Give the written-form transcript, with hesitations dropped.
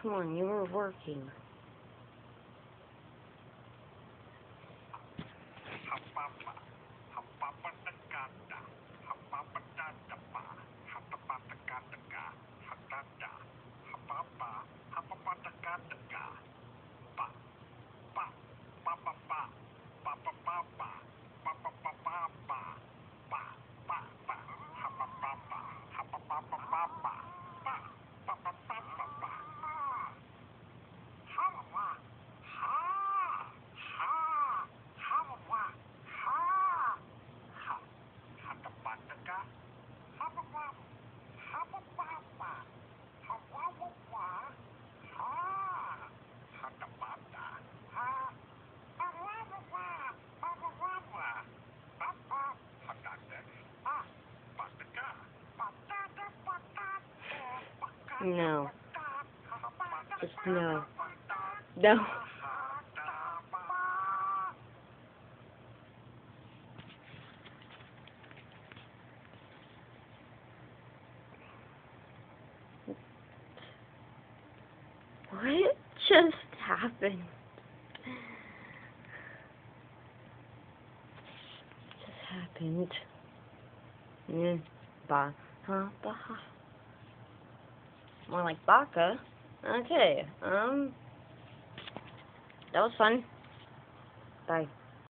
Come on, you were working. No. Just no. No. What just happened? Just happened. Ba ha ba ha. More like baka. Okay. That was fun. Bye.